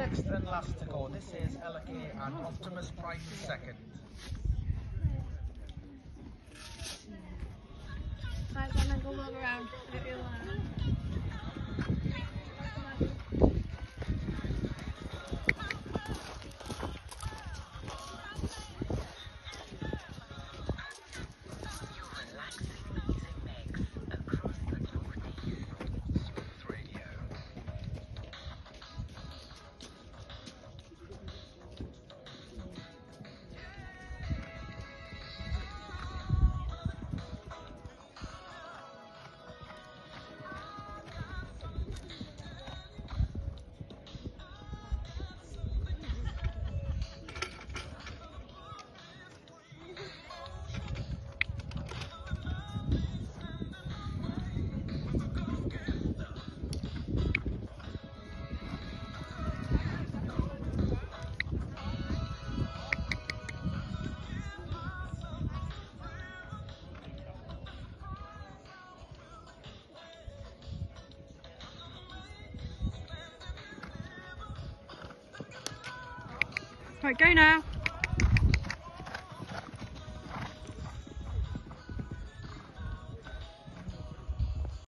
Next and last to go, this is Elake and Optimus Prime second. Right, then go look around. Right, go now.